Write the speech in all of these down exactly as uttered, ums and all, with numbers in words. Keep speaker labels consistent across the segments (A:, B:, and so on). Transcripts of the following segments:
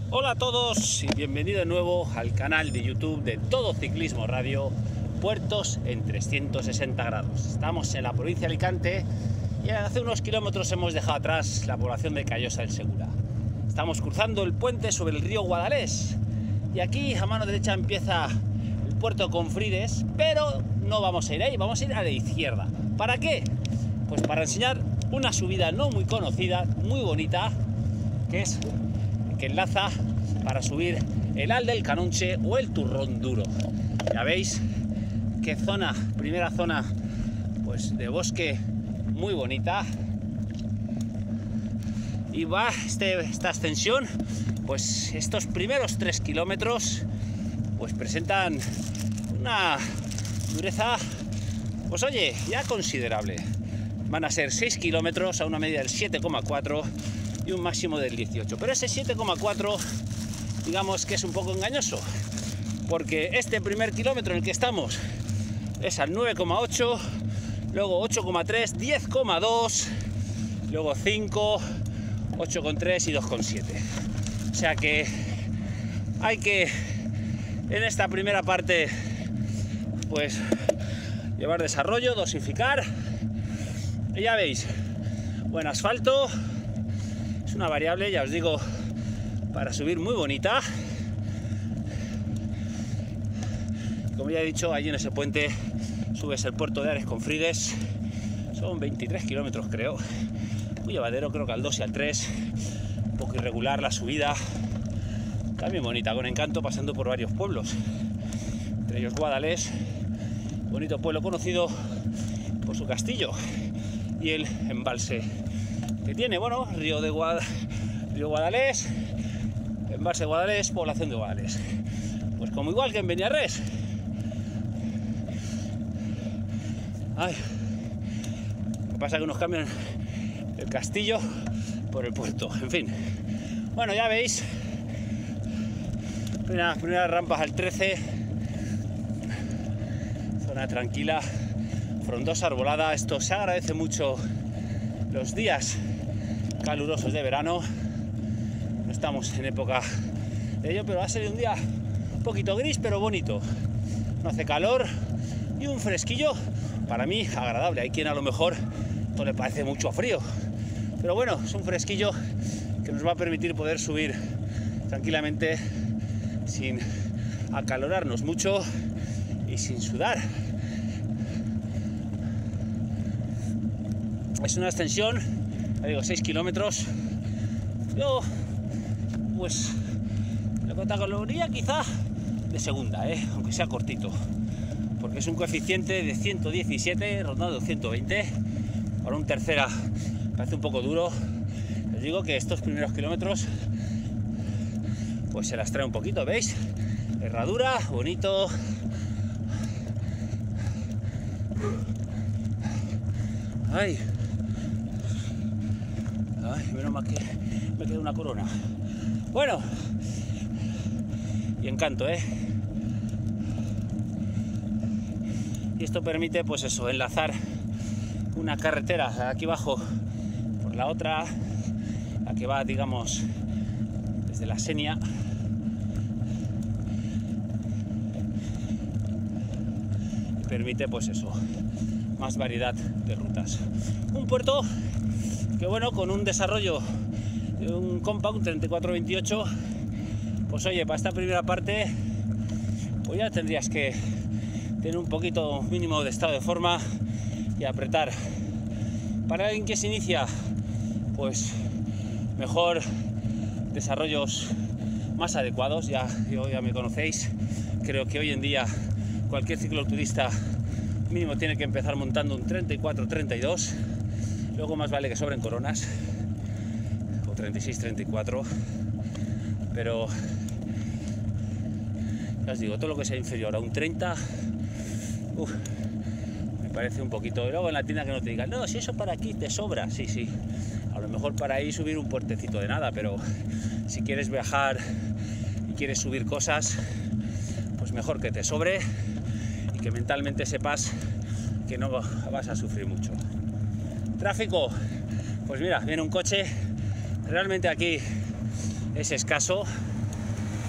A: Hola a todos y bienvenido de nuevo al canal de YouTube de Todo Ciclismo Radio, Puertos en trescientos sesenta grados. Estamos en la provincia de Alicante y hace unos kilómetros hemos dejado atrás la población de Callosa del Segura. Estamos cruzando el puente sobre el río Guadalés y aquí a mano derecha empieza el puerto Confrides, pero no vamos a ir ahí, vamos a ir a la izquierda. ¿Para qué? Pues para enseñar una subida no muy conocida, muy bonita, que es que enlaza para subir el Al del Canonche o el Turrón Duro. Ya veis qué zona, primera zona pues de bosque muy bonita, y va este, esta ascensión, pues estos primeros tres kilómetros pues presentan una dureza, pues oye, ya considerable. Van a ser seis kilómetros a una media del siete coma cuatro y un máximo del dieciocho, pero ese siete coma cuatro digamos que es un poco engañoso, porque este primer kilómetro en el que estamos es al nueve coma ocho, luego ocho coma tres, diez coma dos, luego cinco, ocho coma tres y dos coma siete. O sea que hay que en esta primera parte pues llevar desarrollo, dosificar, y ya veis, buen asfalto. Es una variable, ya os digo, para subir muy bonita. Como ya he dicho, allí en ese puente subes el puerto de Ares Confrides. Son veintitrés kilómetros, creo. Muy llevadero, creo que al dos y al tres. Un poco irregular la subida. También bonita, con encanto, pasando por varios pueblos. Entre ellos Guadalés, bonito pueblo conocido por su castillo y el embalse que tiene. Bueno, río de Guad... río Guadalés, embalse de Guadalés, población de Guadalés. Pues como igual que en Beniarrés. Ay, lo que pasa es que nos cambian el castillo por el puerto, en fin. Bueno, ya veis, primeras, primeras rampas al trece, zona tranquila, frondosa, arbolada. Esto se agradece mucho los días calurosos de verano. No estamos en época de ello, pero va a ser un día un poquito gris pero bonito. No hace calor y un fresquillo para mí agradable. Hay quien a lo mejor no le parece mucho frío, pero bueno, es un fresquillo que nos va a permitir poder subir tranquilamente sin acalorarnos mucho y sin sudar. Es una extensión, ya digo, seis kilómetros. Yo, pues, la categoría quizá de segunda, ¿eh? Aunque sea cortito, porque es un coeficiente de ciento diecisiete, rondando ciento veinte. Para un tercera parece un poco duro. Les digo que estos primeros kilómetros pues se las trae un poquito, ¿veis? Herradura, bonito. Ay, ay, menos mal que me queda una corona. Bueno, y encanto, ¿eh? Y esto permite, pues eso, enlazar una carretera aquí abajo por la otra, la que va, digamos, desde la Senia. Y permite, pues eso, más variedad de rutas. Un puerto que, bueno, con un desarrollo de un compound treinta y cuatro veintiocho, pues oye, para esta primera parte pues ya tendrías que tener un poquito mínimo de estado de forma y apretar. Para alguien que se inicia, pues mejor desarrollos más adecuados. Ya, yo, ya me conocéis, creo que hoy en día cualquier cicloturista mínimo tiene que empezar montando un treinta y cuatro treinta y dos, luego más vale que sobren coronas, o treinta y seis treinta y cuatro, pero ya os digo, todo lo que sea inferior a un treinta, uf, me parece un poquito. Y luego en la tienda que no te digan, no, si eso para aquí te sobra, sí, sí, a lo mejor para ahí subir un puertecito de nada, pero si quieres viajar y quieres subir cosas, pues mejor que te sobre y que mentalmente sepas que no vas a sufrir mucho. Tráfico, pues mira, viene un coche, realmente aquí es escaso,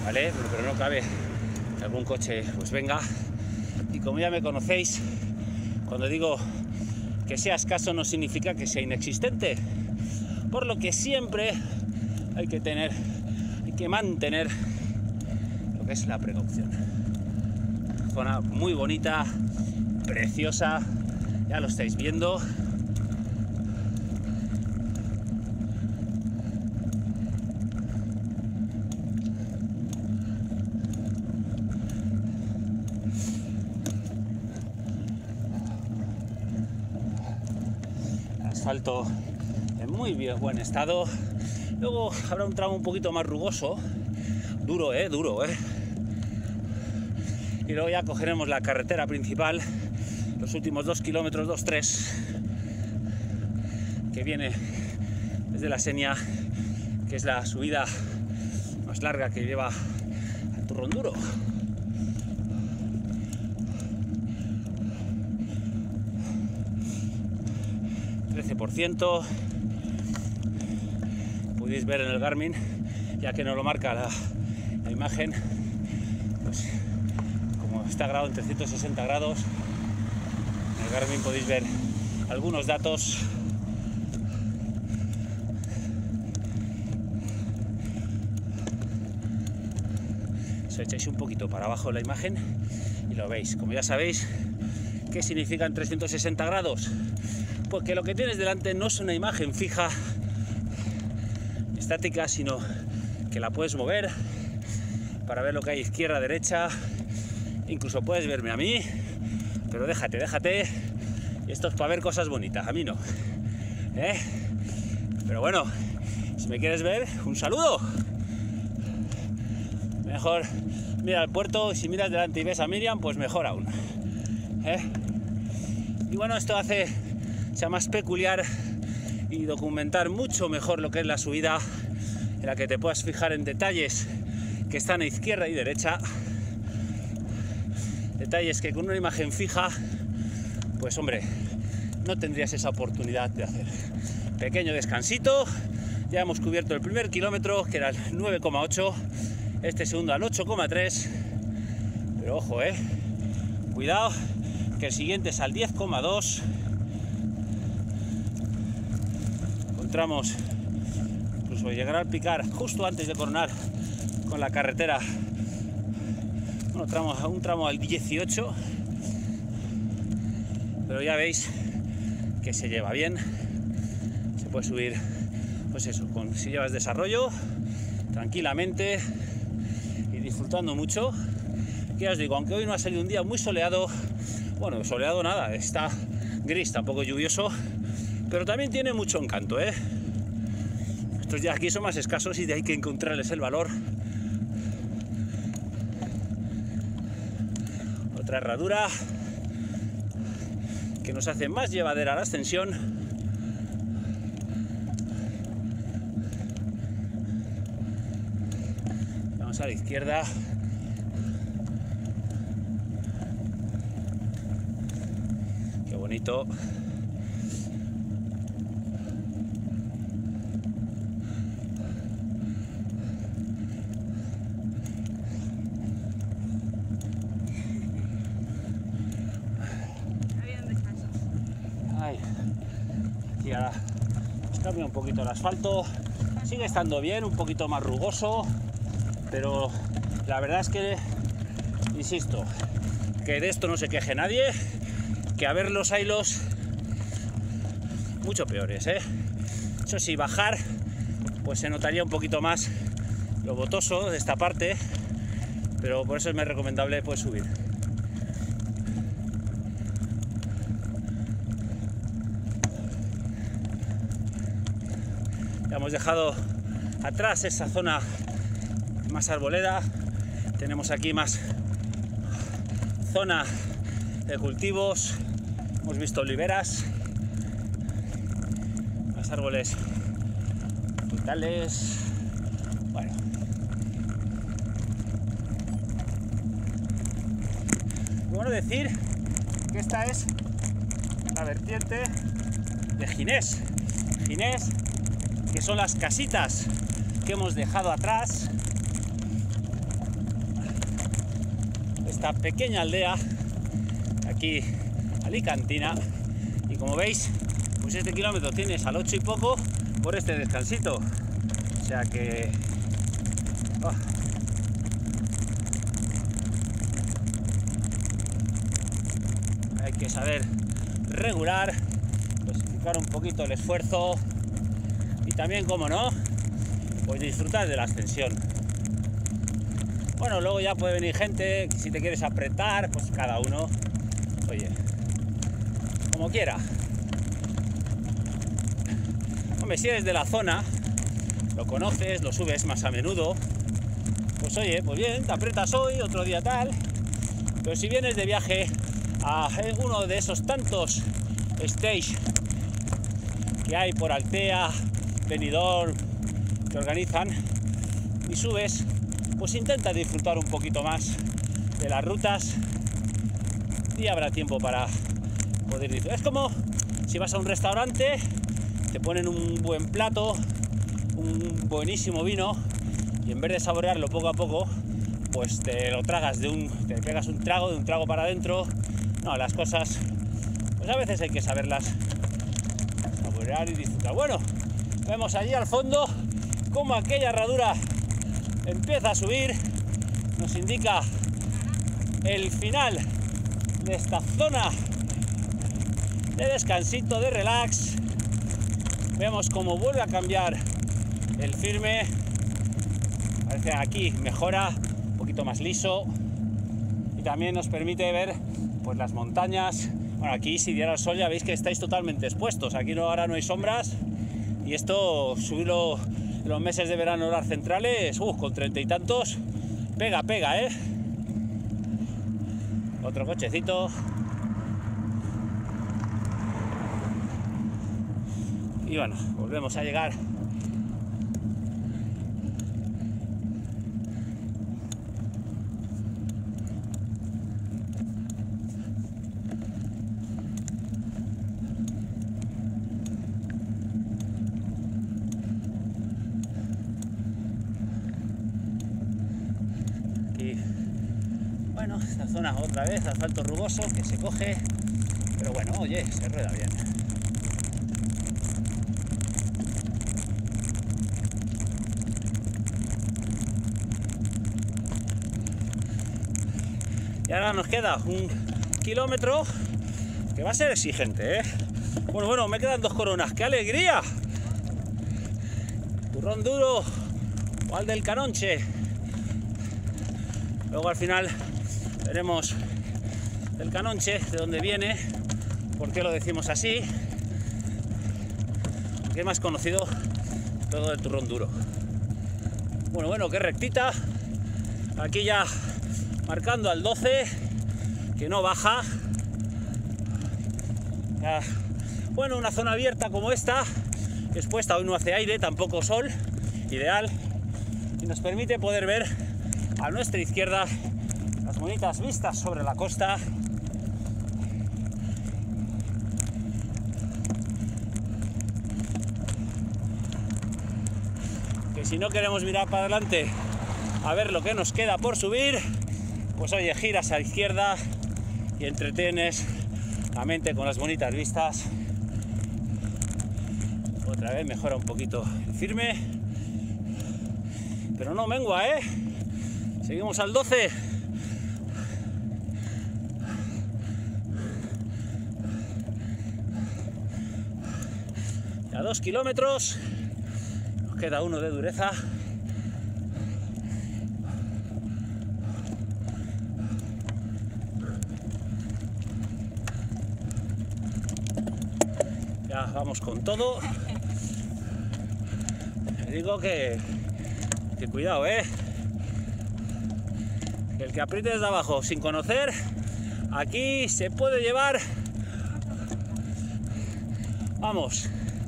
A: ¿vale? Pero, pero no cabe que algún coche pues venga. Y como ya me conocéis, cuando digo que sea escaso no significa que sea inexistente, por lo que siempre hay que tener, hay que mantener lo que es la precaución. Zona muy bonita, preciosa, ya lo estáis viendo. Asfalto en muy bien, buen estado. Luego habrá un tramo un poquito más rugoso, duro, eh, duro, eh. Y luego ya cogeremos la carretera principal, los últimos dos kilómetros, dos, tres, que viene desde la Senia, que es la subida más larga que lleva al Turrón Duro. trece por ciento, podéis ver en el Garmin, ya que no lo marca la, la imagen, pues como está grabado en trescientos sesenta grados, en el Garmin podéis ver algunos datos. Si echáis un poquito para abajo la imagen y lo veis, como ya sabéis, ¿qué significan trescientos sesenta grados? Pues que lo que tienes delante no es una imagen fija, estática, sino que la puedes mover para ver lo que hay izquierda, derecha, incluso puedes verme a mí, pero déjate, déjate, y esto es para ver cosas bonitas, a mí no, ¿eh? Pero bueno, si me quieres ver, un saludo. Mejor mira al puerto, y si miras delante y ves a Miriam, pues mejor aún, ¿eh? Y bueno, esto hace sea más peculiar y documentar mucho mejor lo que es la subida, en la que te puedas fijar en detalles que están a izquierda y derecha, detalles que con una imagen fija, pues hombre, no tendrías esa oportunidad de hacer. Pequeño descansito, ya hemos cubierto el primer kilómetro, que era el nueve coma ocho, este segundo al ocho coma tres, pero ojo, eh, cuidado, que el siguiente es al diez coma dos. Encontramos, incluso llegar al picar justo antes de coronar con la carretera, bueno, tramo, un tramo al dieciocho, pero ya veis que se lleva bien, se puede subir, pues eso, con, si llevas desarrollo, tranquilamente y disfrutando mucho. Que ya os digo, aunque hoy no ha salido un día muy soleado, bueno, soleado nada, está gris, tampoco lluvioso, pero también tiene mucho encanto, ¿eh? Estos días aquí son más escasos y de ahí que encontrarles el valor. Otra herradura que nos hace más llevadera la ascensión. Vamos a la izquierda. Qué bonito. Aquí ahora cambia un poquito el asfalto, sigue estando bien, un poquito más rugoso, pero la verdad es que, insisto, que de esto no se queje nadie, que a ver los hilos mucho peores, ¿eh? Eso sí, bajar pues se notaría un poquito más lo botoso de esta parte, pero por eso es más recomendable pues subir. Ya hemos dejado atrás esa zona más arboleda, tenemos aquí más zona de cultivos, hemos visto oliveras, más árboles frutales. Bueno, bueno decir que esta es la vertiente de Ginés, Ginés, que son las casitas que hemos dejado atrás, esta pequeña aldea aquí alicantina, y como veis, pues este kilómetro tienes al ocho y poco por este descansito, o sea que oh. Hay que saber regular, dosificar un poquito el esfuerzo y también, como no, pues disfrutar de la ascensión. Bueno, luego ya puede venir gente, si te quieres apretar, pues cada uno, oye, como quiera. Hombre, si eres de la zona, lo conoces, lo subes más a menudo, pues oye, pues bien, te aprietas hoy, otro día tal. Pero si vienes de viaje a uno de esos tantos stage que hay por Altea, Benidorm, que organizan, y subes, pues intenta disfrutar un poquito más de las rutas y habrá tiempo para poder disfrutar. Es como si vas a un restaurante, te ponen un buen plato, un buenísimo vino, y en vez de saborearlo poco a poco, pues te lo tragas de un, te pegas un trago, de un trago para adentro. No, las cosas, pues a veces hay que saberlas saborear y disfrutar. Bueno, vemos allí al fondo como aquella herradura empieza a subir, nos indica el final de esta zona de descansito, de relax. Vemos cómo vuelve a cambiar el firme, parece aquí mejora, un poquito más liso, y también nos permite ver pues las montañas. Bueno, aquí si diera el sol ya veis que estáis totalmente expuestos, aquí no, ahora no hay sombras, y esto subirlo en los meses de verano horas centrales, uh, con treinta y tantos, pega, pega, ¿eh? Otro cochecito. Y bueno, volvemos a llegar. Aquí, bueno, esta zona otra vez, asfalto rugoso que se coge, pero bueno, oye, se rueda bien. Y ahora nos queda un kilómetro que va a ser exigente, ¿eh? Bueno, bueno, me quedan dos coronas. ¡Qué alegría! Turrón duro o al del Canonche. Luego al final veremos el Canonche, de dónde viene, por qué lo decimos así, que es más conocido todo el turrón duro. Bueno, bueno, qué rectita. Aquí ya marcando al doce, que no baja. Ya, bueno, una zona abierta como esta, expuesta, hoy no hace aire, tampoco sol, ideal, y nos permite poder ver a nuestra izquierda las bonitas vistas sobre la costa. Que si no queremos mirar para adelante a ver lo que nos queda por subir, pues oye, giras a la izquierda y entretienes la mente con las bonitas vistas. Otra vez mejora un poquito el firme, pero no mengua, ¿eh? Seguimos al doce. A dos kilómetros, nos queda uno de dureza. Ya vamos con todo. Te digo que, que cuidado, ¿eh? Que el que apriete desde abajo sin conocer, aquí se puede llevar, vamos,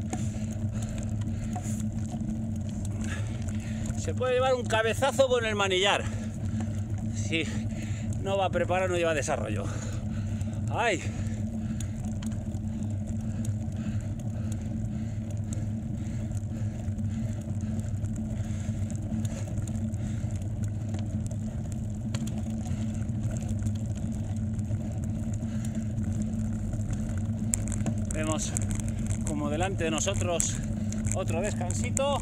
A: se puede llevar un cabezazo con el manillar si no va preparado, no lleva desarrollo. ¡Ay! tenemos como delante de nosotros otro descansito.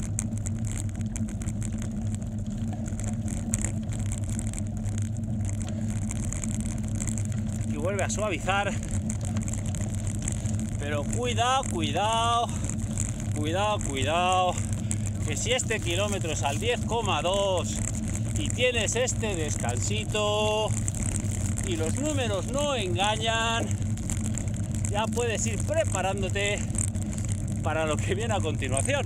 A: Y vuelve a suavizar. Pero cuidado, cuidado, cuidado, cuidado. Que si este kilómetro es al diez coma dos y tienes este descansito y los números no engañan, ya puedes ir preparándote para lo que viene a continuación.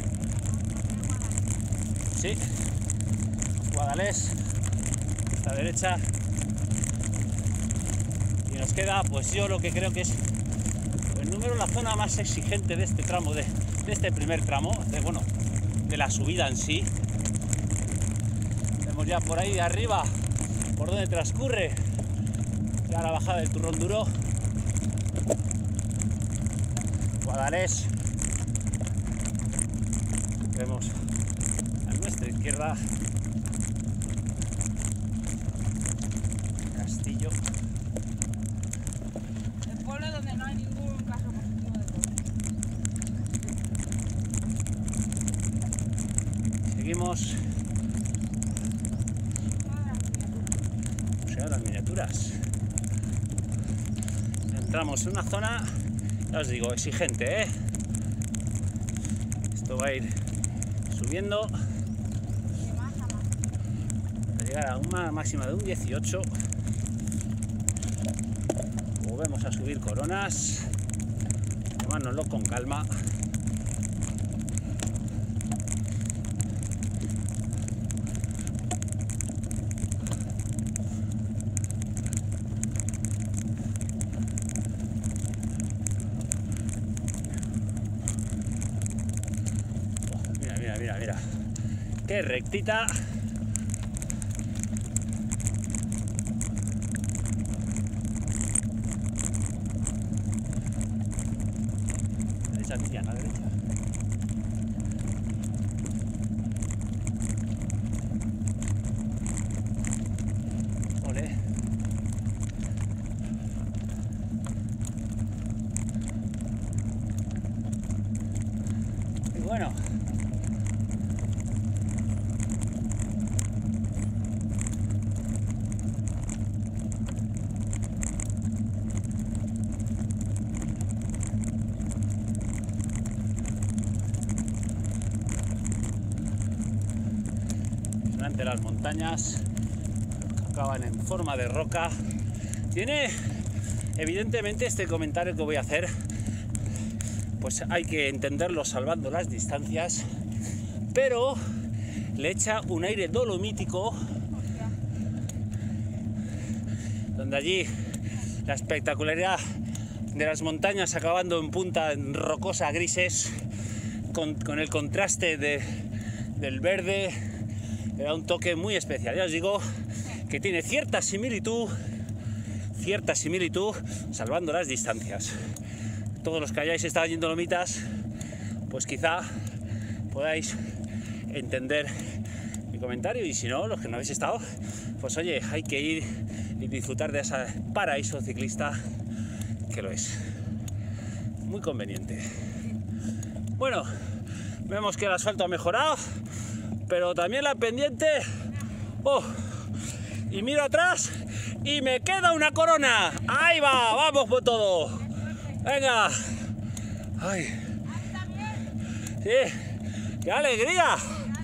A: Sí, Guadalés, esta derecha, y nos queda, pues yo lo que creo que es el número, la zona más exigente de este tramo, de, de este primer tramo, de, bueno, de la subida en sí. Vemos ya por ahí de arriba por donde transcurre ya la bajada del Turrón Duro. Guadalés. Vemos a nuestra izquierda Castillo.
B: El pueblo donde no hay ningún caso positivo de COVID.
A: Seguimos. Museo de las Miniaturas. Entramos en una zona, ya os digo, exigente, ¿eh? Esto va a ir subiendo para llegar a una máxima de un dieciocho. Volvemos a subir coronas, tomárnoslo con calma. Mira, mira, mira, qué rectita. Derecha, Cristian, a la derecha. Ole. Y bueno. De las montañas acaban en forma de roca. Tiene, evidentemente, este comentario que voy a hacer, pues hay que entenderlo salvando las distancias, pero le echa un aire dolomítico, donde allí la espectacularidad de las montañas acabando en punta en rocosa grises, con, con el contraste de, del verde. Era un toque muy especial. Ya os digo que tiene cierta similitud, cierta similitud, salvando las distancias. Todos los que hayáis estado en Dolomitas, pues quizá podáis entender mi comentario, y si no, los que no habéis estado, pues oye, hay que ir y disfrutar de ese paraíso ciclista que lo es. Muy conveniente. Bueno, vemos que el asfalto ha mejorado, pero también la pendiente. Oh, y miro atrás y me queda una corona. Ahí va, vamos por todo. Venga. Ay. Sí, qué alegría.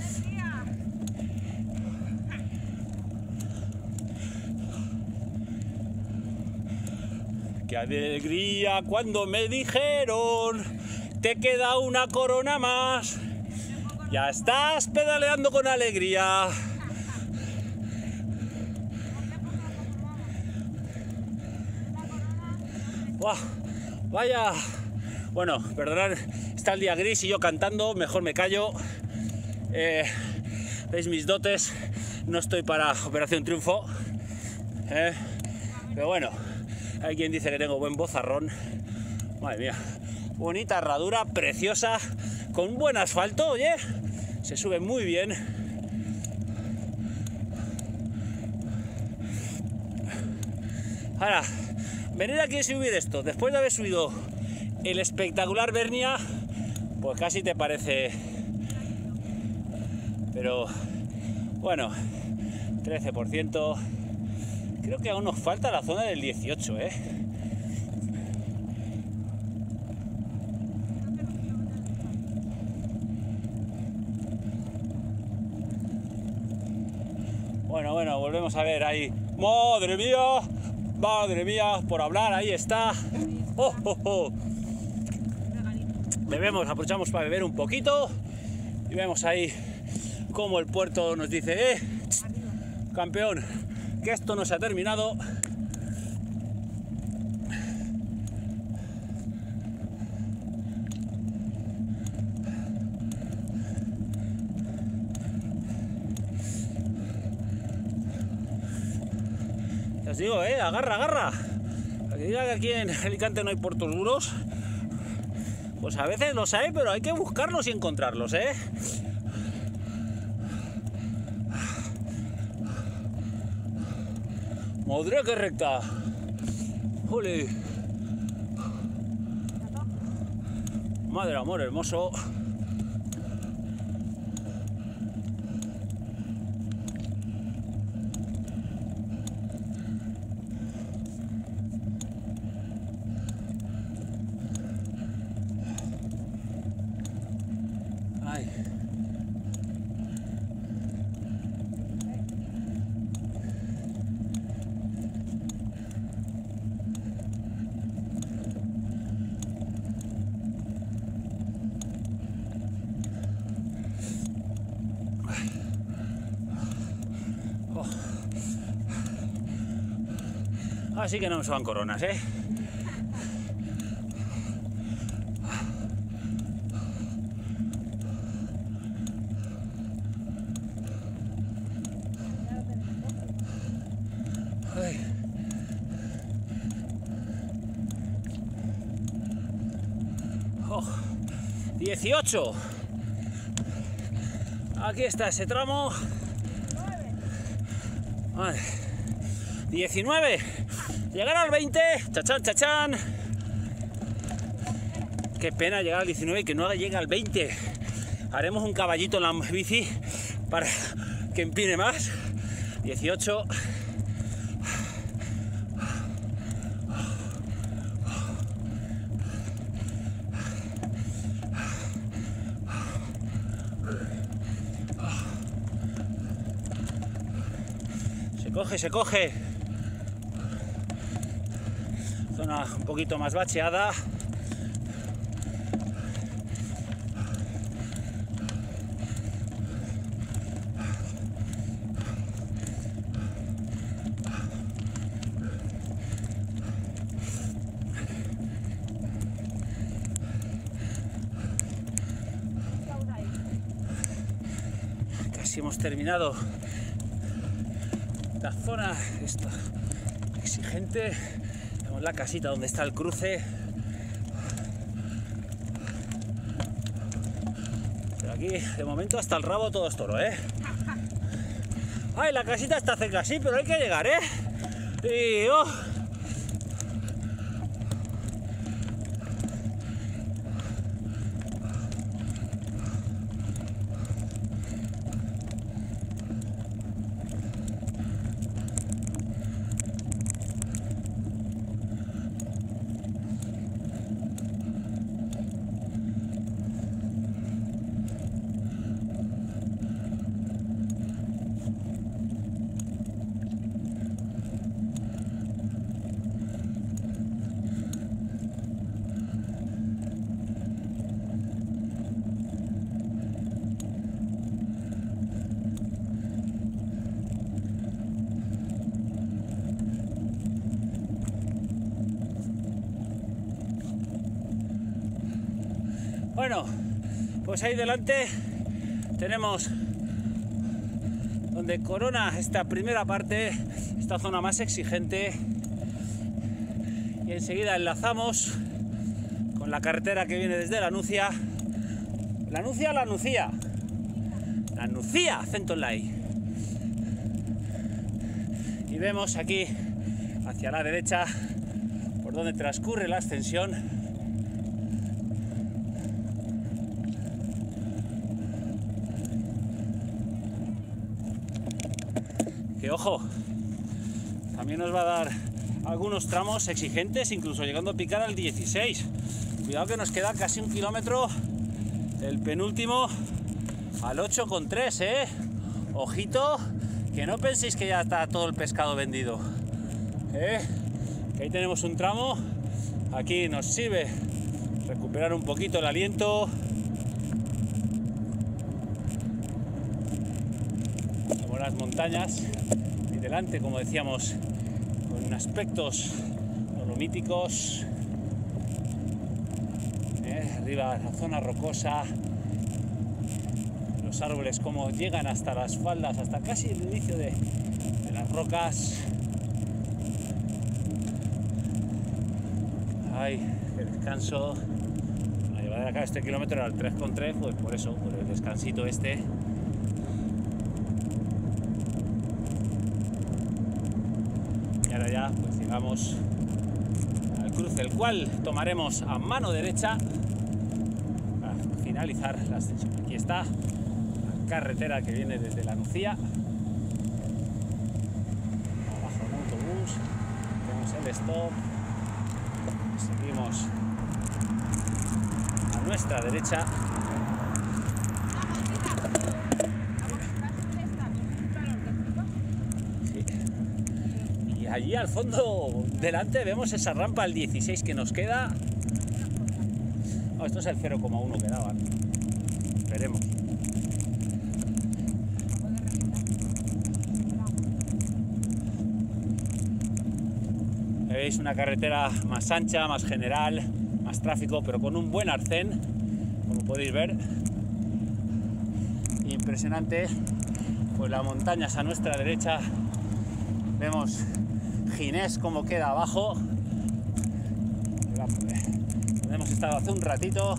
A: Qué alegría cuando me dijeron: te queda una corona más. Ya estás pedaleando con alegría. ¡Wow! Vaya. Bueno, perdonad, está el día gris y yo cantando, mejor me callo. Eh, ¿Veis mis dotes? No estoy para Operación Triunfo. Eh, pero bueno, hay quien dice que tengo buen vozarrón. Madre mía. Bonita herradura, preciosa, con buen asfalto, oye. Se sube muy bien. Ahora, venir aquí a subir esto, después de haber subido el espectacular Bernia, pues casi te parece. Pero bueno, trece por ciento. Creo que aún nos falta la zona del dieciocho, ¿eh? Bueno, bueno, volvemos a ver ahí. ¡Madre mía! ¡Madre mía! Por hablar, ahí está. ¡Oh, oh, oh! Bebemos, aprovechamos para beber un poquito. Y vemos ahí como el puerto nos dice, ¡eh! Campeón, que esto no se ha terminado. Os digo, eh, agarra, agarra. Para que diga que aquí en Alicante no hay puertos duros, pues a veces los hay, pero hay que buscarlos y encontrarlos, eh. Madre que recta. ¡Jole! Madre amor hermoso. Ay. Oh. Así que no nos van coronas, ¿eh? Ay. Oh. dieciocho. Aquí está ese tramo. Vale. diecinueve. Llegar al veinte. Chachán, chachán. Qué pena llegar al diecinueve y que no llegue al veinte. Haremos un caballito en la bici para que empine más. dieciocho. Se coge, se coge. Zona un poquito más bacheada. Casi hemos terminado la zona esta exigente. Vemos la casita donde está el cruce. Pero aquí de momento hasta el rabo todo es toro, ¿eh? Ay, la casita está cerca, sí, pero hay que llegar, ¿eh? Y oh. Bueno, pues ahí delante tenemos donde corona esta primera parte, esta zona más exigente, y enseguida enlazamos con la carretera que viene desde la Nucia. La Nucia, la Nucia, la Nucia, acento en la I. Y vemos aquí hacia la derecha por donde transcurre la ascensión. Que ojo, también nos va a dar algunos tramos exigentes, incluso llegando a picar al dieciséis. Cuidado que nos queda casi un kilómetro el penúltimo al ocho coma tres, ¿eh? Ojito, que no penséis que ya está todo el pescado vendido, ¿eh? Que ahí tenemos un tramo. Aquí nos sirve recuperar un poquito el aliento. Como las montañas y delante, como decíamos, con aspectos dolomíticos, ¿eh? Arriba la zona rocosa, los árboles como llegan hasta las faldas, hasta casi el inicio de, de las rocas. Ay, qué descanso. La llevada de acá este kilómetro era el tres coma tres, pues por eso, por el descansito este. Y ahora ya, pues llegamos al cruce, el cual tomaremos a mano derecha para finalizar la ascensión. Aquí está la carretera que viene desde la Nucía. Abajo un autobús, tenemos el stop. Seguimos a nuestra derecha. Sí. Y allí al fondo, delante, vemos esa rampa al dieciséis que nos queda. No, esto es el cero coma uno que daban. Veremos. Veis una carretera más ancha, más general, más tráfico, pero con un buen arcén, como podéis ver. Impresionante. Pues las montañas a nuestra derecha. Vemos Ginés como queda abajo. Donde hemos estado hace un ratito.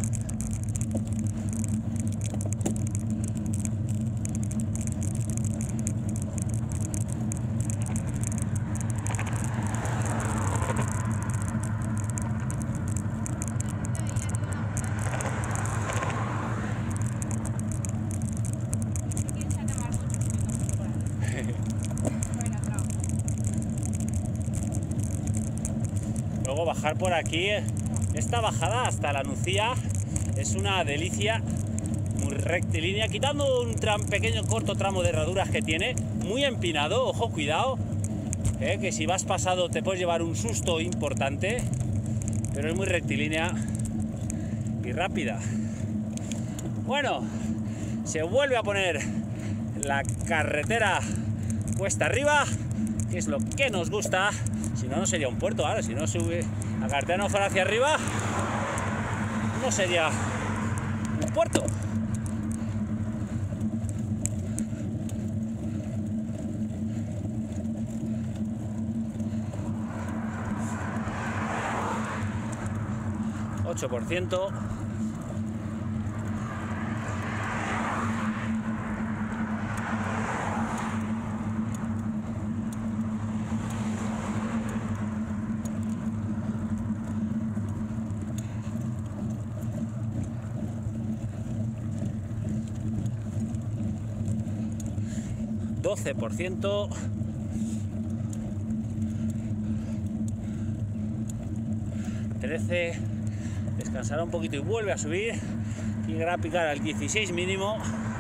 A: Luego bajar por aquí, esta bajada hasta la Nucía es una delicia, muy rectilínea, quitando un tram, pequeño corto tramo de herraduras que tiene, muy empinado, ojo, cuidado, eh, que si vas pasado te puedes llevar un susto importante, pero es muy rectilínea y rápida. Bueno, se vuelve a poner la carretera cuesta arriba, que es lo que nos gusta. Si no, no sería un puerto. Ahora, si no sube la carretera no fuera hacia arriba, no sería un puerto. ocho por ciento. doce por ciento. trece. Descansará un poquito y vuelve a subir. Llegará a picar al dieciséis mínimo.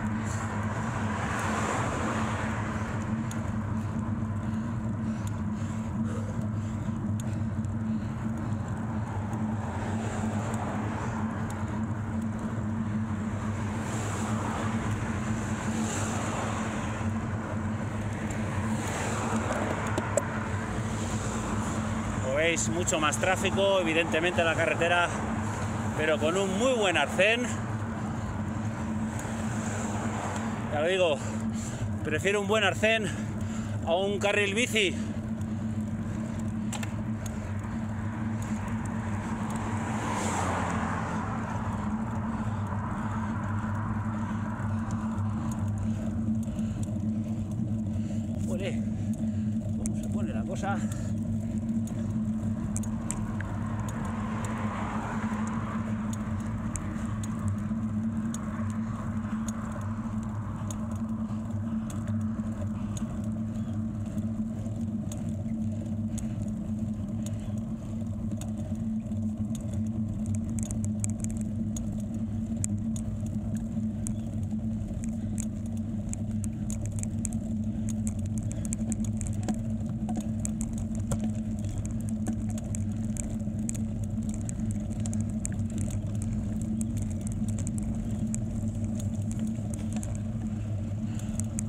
A: Veis, mucho más tráfico, evidentemente en la carretera, pero con un muy buen arcén. Ya lo digo, prefiero un buen arcén a un carril bici. Joder, ¿cómo se pone la cosa?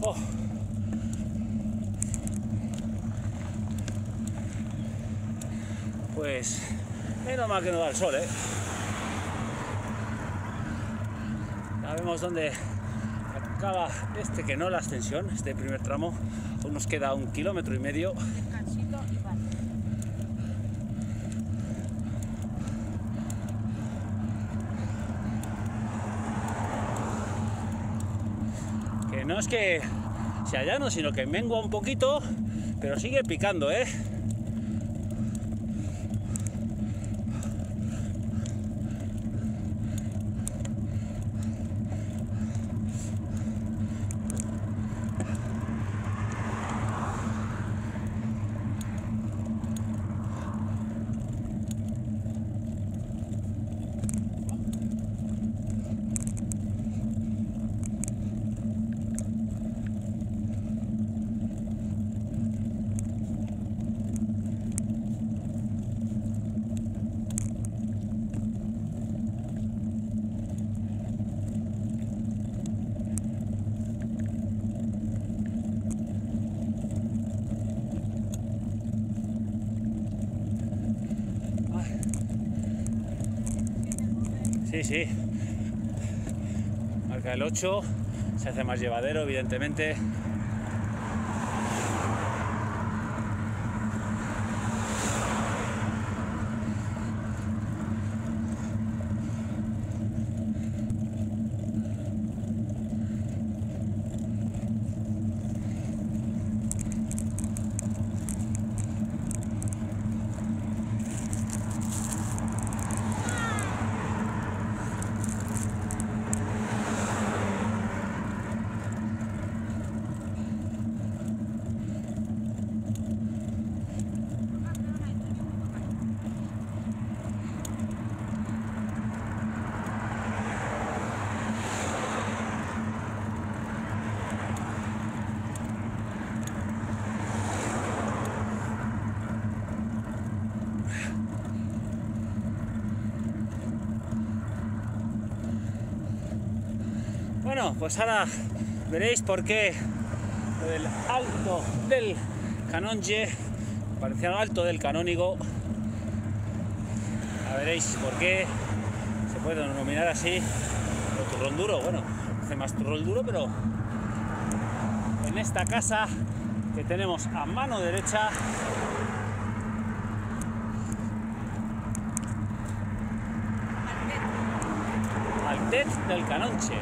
A: Oh. Pues menos mal que no da el sol, ¿eh? Ya vemos dónde acaba este, que no la ascensión, este primer tramo. Aún nos queda un kilómetro y medio.
B: Descansito y vale.
A: Que no es que sea llano, sino que mengua un poquito, pero sigue picando, ¿eh? Sí, sí. Marca el ocho. Se hace más llevadero, evidentemente. Bueno, pues ahora veréis por qué lo del alto del Canonge parecía lo alto del canónigo. Ahora veréis por qué se puede denominar así lo turrón duro. Bueno, hace más turrón duro, pero en esta casa que tenemos a mano derecha al Tet del Canonge.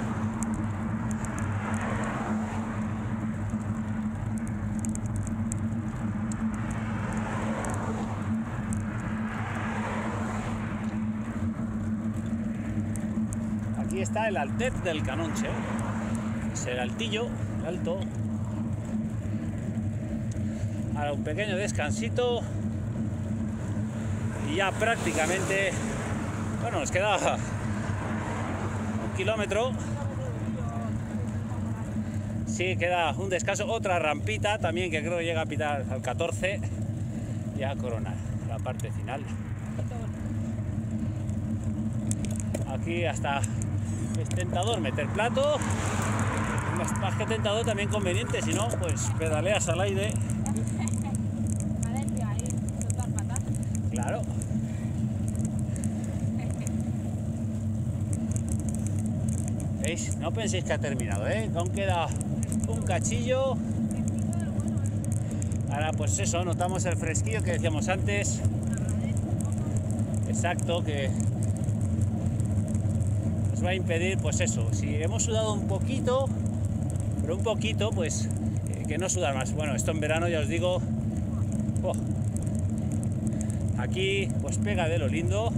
A: Aquí está el Altet del Canonge, es el altillo, el alto. Ahora un pequeño descansito y ya prácticamente, bueno, nos queda un kilómetro. Sí, queda un descanso, otra rampita también que creo que llega a pitar al catorce, ya a coronar la parte final. Aquí hasta es tentador meter plato, más, más que tentador también conveniente, si no pues pedaleas al aire. Claro. ¿Veis? No penséis que ha terminado, ¿eh? Aún queda un cachillo. Ahora pues eso, notamos el fresquillo que decíamos antes. Exacto, que va a impedir, pues eso, si hemos sudado un poquito, pero un poquito, pues eh, que no sudar más. Bueno, esto en verano ya os digo, oh, aquí pues pega de lo lindo.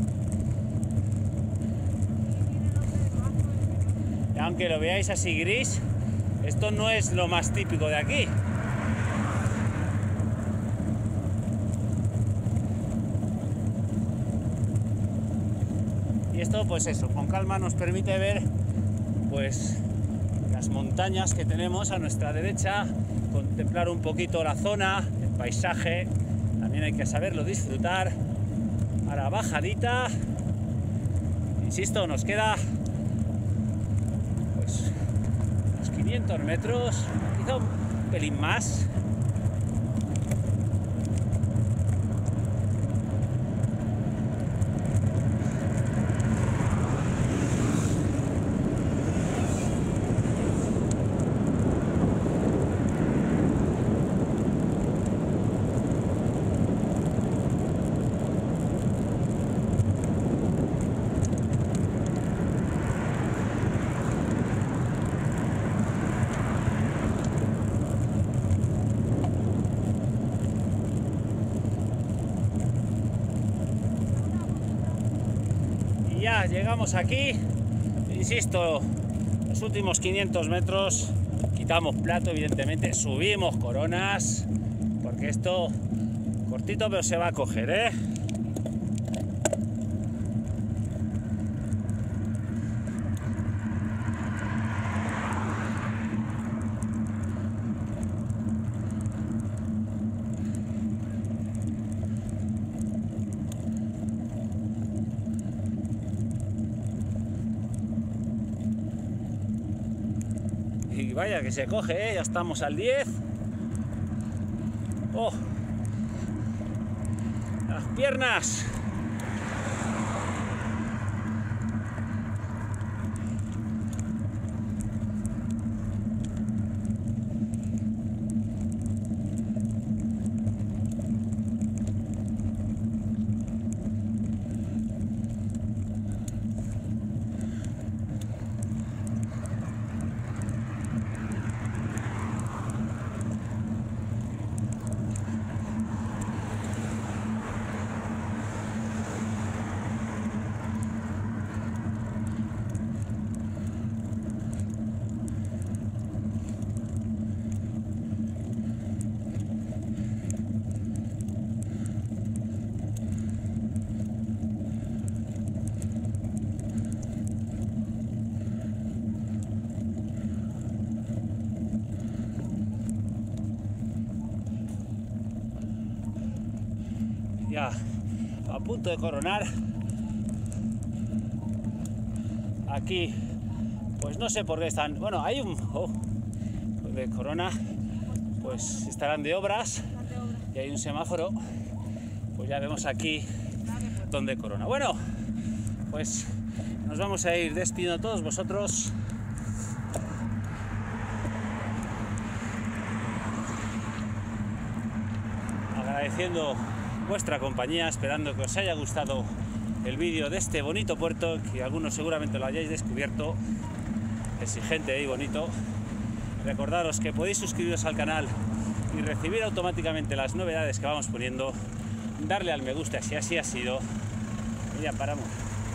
A: Y aunque lo veáis así gris, esto no es lo más típico de aquí. Y esto, pues eso, con calma nos permite ver pues las montañas que tenemos a nuestra derecha, contemplar un poquito la zona, el paisaje, también hay que saberlo disfrutar. Ahora bajadita, insisto, nos queda pues unos quinientos quinientos metros, quizá un pelín más. Ya llegamos aquí, insisto, los últimos quinientos metros, quitamos plato evidentemente, subimos coronas, porque esto cortito pero se va a coger, ¿eh? Y vaya que se coge, ¿eh? Ya estamos al diez. ¡Oh! Las piernas. Ya a punto de coronar. Aquí pues no sé por qué están, bueno, hay un oh, de corona, pues estarán de obras y hay un semáforo, pues ya vemos aquí donde corona. Bueno, pues nos vamos a ir despidiendo a todos vosotros. Agradeciendo vuestra compañía, esperando que os haya gustado el vídeo de este bonito puerto, que algunos seguramente lo hayáis descubierto, exigente y bonito. Recordaros que podéis suscribiros al canal y recibir automáticamente las novedades que vamos poniendo, darle al me gusta si así ha sido, y ya paramos.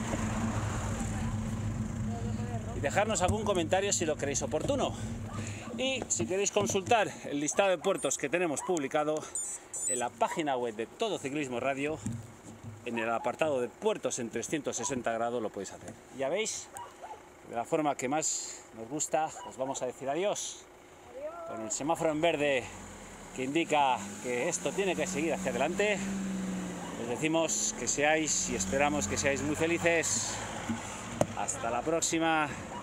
A: Y dejarnos algún comentario si lo queréis oportuno. Y si queréis consultar el listado de puertos que tenemos publicado en la página web de Todo Ciclismo Radio, en el apartado de puertos en trescientos sesenta grados, lo podéis hacer. Ya veis, de la forma que más nos gusta, os vamos a decir adiós, con el semáforo en verde que indica que esto tiene que seguir hacia adelante. Os decimos que seáis y esperamos que seáis muy felices. Hasta la próxima.